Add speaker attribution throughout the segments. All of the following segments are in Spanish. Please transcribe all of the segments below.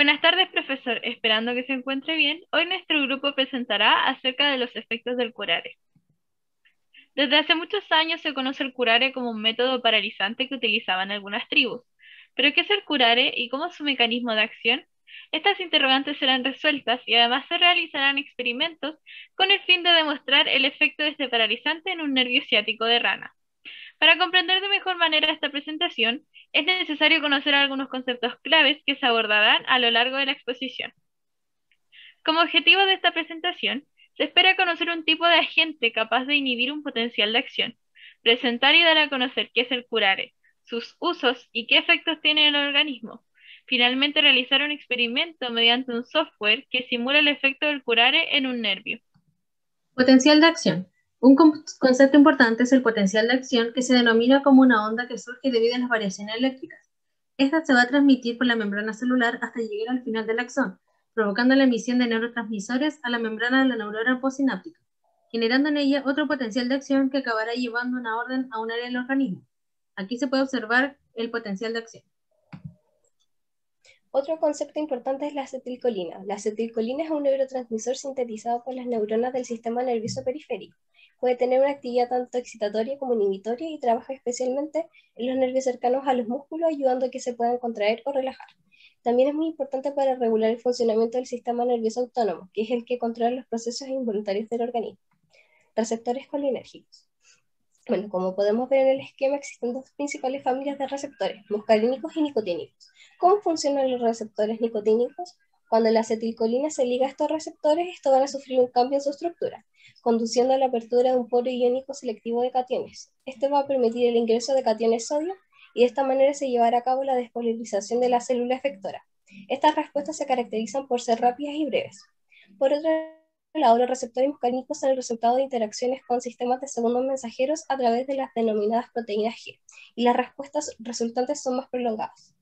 Speaker 1: Buenas tardes, profesor. Esperando que se encuentre bien, hoy nuestro grupo presentará acerca de los efectos del curare. Desde hace muchos años se conoce el curare como un método paralizante que utilizaban algunas tribus. ¿Pero qué es el curare y cómo es su mecanismo de acción? Estas interrogantes serán resueltas y además se realizarán experimentos con el fin de demostrar el efecto de este paralizante en un nervio ciático de rana. Para comprender de mejor manera esta presentación, es necesario conocer algunos conceptos claves que se abordarán a lo largo de la exposición. Como objetivo de esta presentación, se espera conocer un tipo de agente capaz de inhibir un potencial de acción, presentar y dar a conocer qué es el curare, sus usos y qué efectos tiene en el organismo. Finalmente, realizar un experimento mediante un software que simula el efecto del curare en un nervio.
Speaker 2: Potencial de acción. Un concepto importante es el potencial de acción, que se denomina como una onda que surge debido a las variaciones eléctricas. Esta se va a transmitir por la membrana celular hasta llegar al final del axón, provocando la emisión de neurotransmisores a la membrana de la neurona postsináptica, generando en ella otro potencial de acción que acabará llevando una orden a un área del organismo. Aquí se puede observar el potencial de acción.
Speaker 3: Otro concepto importante es la acetilcolina. La acetilcolina es un neurotransmisor sintetizado por las neuronas del sistema nervioso periférico. Puede tener una actividad tanto excitatoria como inhibitoria y trabaja especialmente en los nervios cercanos a los músculos, ayudando a que se puedan contraer o relajar. También es muy importante para regular el funcionamiento del sistema nervioso autónomo, que es el que controla los procesos involuntarios del organismo. Receptores colinérgicos. Bueno, como podemos ver en el esquema, existen dos principales familias de receptores, muscarínicos y nicotínicos. ¿Cómo funcionan los receptores nicotínicos? Cuando la acetilcolina se liga a estos receptores, estos van a sufrir un cambio en su estructura, conduciendo a la apertura de un poro iónico selectivo de cationes. Este va a permitir el ingreso de cationes sodio y de esta manera se llevará a cabo la despolarización de la célula efectora. Estas respuestas se caracterizan por ser rápidas y breves. Por otro lado, los receptores muscarínicos son el resultado de interacciones con sistemas de segundos mensajeros a través de las denominadas proteínas G, y las respuestas resultantes son más prolongadas.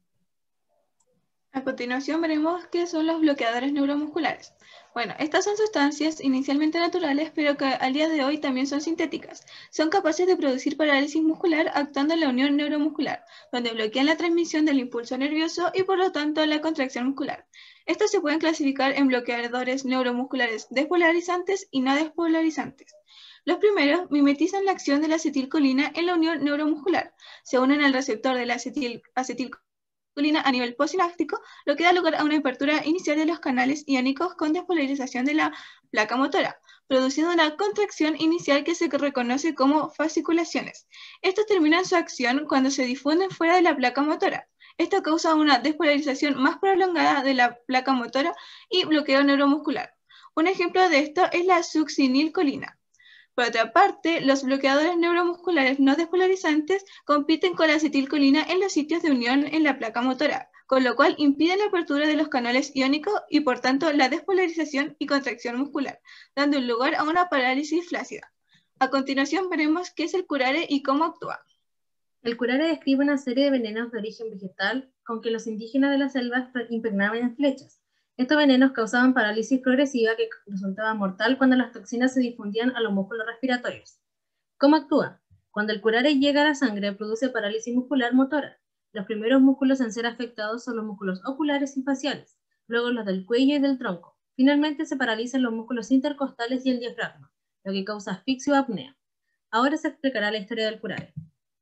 Speaker 4: A continuación veremos qué son los bloqueadores neuromusculares. Bueno, estas son sustancias inicialmente naturales, pero que al día de hoy también son sintéticas. Son capaces de producir parálisis muscular actuando en la unión neuromuscular, donde bloquean la transmisión del impulso nervioso y por lo tanto la contracción muscular. Estos se pueden clasificar en bloqueadores neuromusculares despolarizantes y no despolarizantes. Los primeros mimetizan la acción de la acetilcolina en la unión neuromuscular. Se unen al receptor de la acetilcolina a nivel postsináptico, lo que da lugar a una apertura inicial de los canales iónicos con despolarización de la placa motora, produciendo una contracción inicial que se reconoce como fasciculaciones. Estos terminan su acción cuando se difunden fuera de la placa motora. Esto causa una despolarización más prolongada de la placa motora y bloqueo neuromuscular. Un ejemplo de esto es la succinilcolina. Por otra parte, los bloqueadores neuromusculares no despolarizantes compiten con la acetilcolina en los sitios de unión en la placa motora, con lo cual impiden la apertura de los canales iónicos y por tanto la despolarización y contracción muscular, dando lugar a una parálisis flácida. A continuación veremos qué es el curare y cómo actúa.
Speaker 2: El curare describe una serie de venenos de origen vegetal con que los indígenas de las selvas impregnaban en flechas. Estos venenos causaban parálisis progresiva que resultaba mortal cuando las toxinas se difundían a los músculos respiratorios. ¿Cómo actúa? Cuando el curare llega a la sangre, produce parálisis muscular motora. Los primeros músculos en ser afectados son los músculos oculares y faciales, luego los del cuello y del tronco. Finalmente se paralizan los músculos intercostales y el diafragma, lo que causa asfixia o apnea. Ahora se explicará la historia del curare.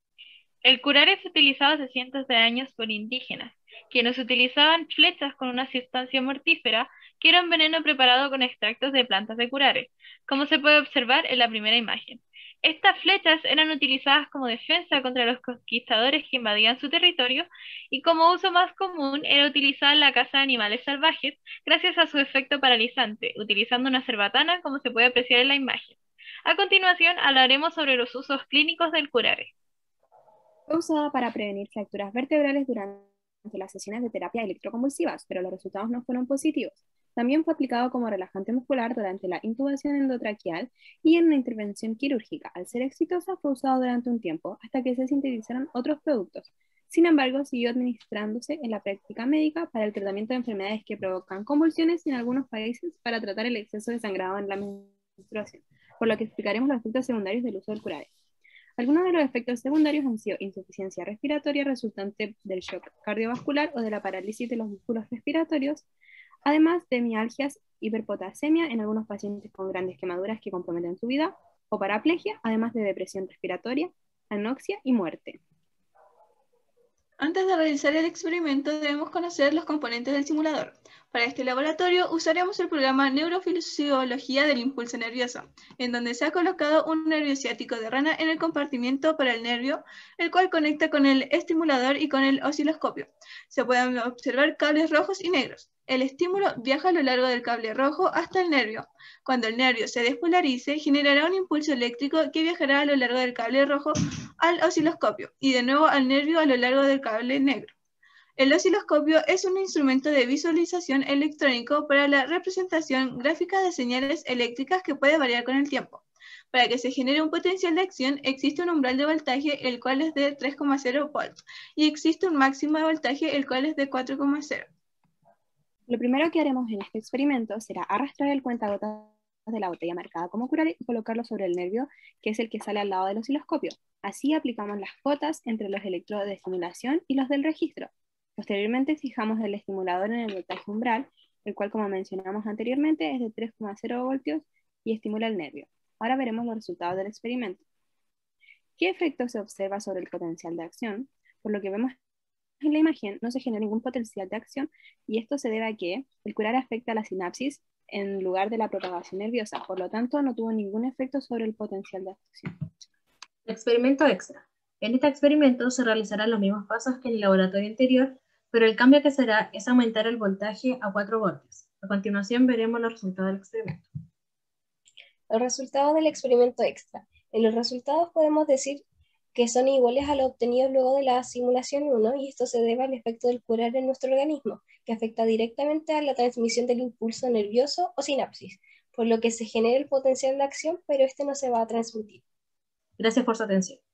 Speaker 1: El curare es utilizado hace cientos de años por indígenas, quienes utilizaban flechas con una sustancia mortífera que era un veneno preparado con extractos de plantas de curare, como se puede observar en la primera imagen. Estas flechas eran utilizadas como defensa contra los conquistadores que invadían su territorio y como uso más común era utilizada en la caza de animales salvajes gracias a su efecto paralizante, utilizando una cerbatana como se puede apreciar en la imagen. A continuación hablaremos sobre los usos clínicos del curare.
Speaker 5: Fue usada para prevenir fracturas vertebrales durante las sesiones de terapia electroconvulsivas, pero los resultados no fueron positivos. También fue aplicado como relajante muscular durante la intubación endotraqueal y en una intervención quirúrgica. Al ser exitosa, fue usado durante un tiempo hasta que se sintetizaron otros productos. Sin embargo, siguió administrándose en la práctica médica para el tratamiento de enfermedades que provocan convulsiones y en algunos países para tratar el exceso de sangrado en la menstruación, por lo que explicaremos los efectos secundarios del uso del curare. Algunos de los efectos secundarios han sido insuficiencia respiratoria resultante del shock cardiovascular o de la parálisis de los músculos respiratorios, además de mialgias, hiperpotasemia en algunos pacientes con grandes quemaduras que comprometen su vida, o paraplegia, además de depresión respiratoria, anoxia y muerte.
Speaker 4: Antes de realizar el experimento debemos conocer los componentes del simulador. Para este laboratorio usaremos el programa Neurofisiología del Impulso Nervioso, en donde se ha colocado un nervio ciático de rana en el compartimiento para el nervio, el cual conecta con el estimulador y con el osciloscopio. Se pueden observar cables rojos y negros. El estímulo viaja a lo largo del cable rojo hasta el nervio. Cuando el nervio se despolarice, generará un impulso eléctrico que viajará a lo largo del cable rojo al osciloscopio y de nuevo al nervio a lo largo del cable negro. El osciloscopio es un instrumento de visualización electrónico para la representación gráfica de señales eléctricas que puede variar con el tiempo. Para que se genere un potencial de acción, existe un umbral de voltaje, el cual es de 3,0 volts, y existe un máximo de voltaje, el cual es de 4,0.
Speaker 5: Lo primero que haremos en este experimento será arrastrar el cuentagotas de la botella marcada como curare y colocarlo sobre el nervio, que es el que sale al lado del osciloscopio. Así aplicamos las cotas entre los electrodos de estimulación y los del registro. Posteriormente fijamos el estimulador en el voltaje umbral, el cual, como mencionamos anteriormente, es de 3,0 voltios y estimula el nervio. Ahora veremos los resultados del experimento. ¿Qué efecto se observa sobre el potencial de acción? Por lo que vemos en la imagen, no se genera ningún potencial de acción, y esto se debe a que el curare afecta a la sinapsis en lugar de la propagación nerviosa, por lo tanto no tuvo ningún efecto sobre el potencial de acción.
Speaker 2: Experimento extra. En este experimento se realizarán los mismos pasos que en el laboratorio anterior, pero el cambio que se hará es aumentar el voltaje a 4 voltios. A continuación veremos los resultados del experimento.
Speaker 3: Los resultados del experimento extra. En los resultados podemos decir que son iguales a los obtenidos luego de la simulación 1, y esto se debe al efecto del curare en nuestro organismo, que afecta directamente a la transmisión del impulso nervioso o sinapsis, por lo que se genera el potencial de acción, pero este no se va a transmitir.
Speaker 2: Gracias por su atención.